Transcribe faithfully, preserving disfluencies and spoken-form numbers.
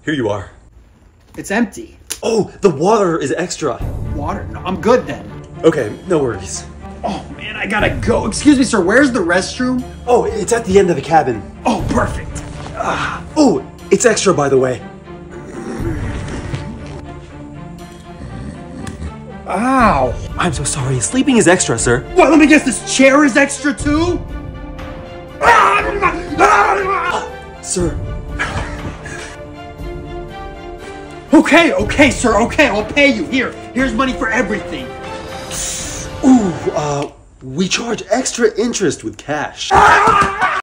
Here you are. It's empty. Oh, the water is extra. Water? No, I'm good then. Okay, no worries. Oh man, I gotta go. Excuse me, sir, where's the restroom? Oh, it's at the end of the cabin. Oh, perfect. Ah. Oh, it's extra, by the way. Ow. I'm so sorry. Sleeping is extra, sir. What, let me guess, this chair is extra too? Sir. Okay, okay, sir, okay, I'll pay you. Here, here's money for everything. Ooh, uh, we charge extra interest with cash.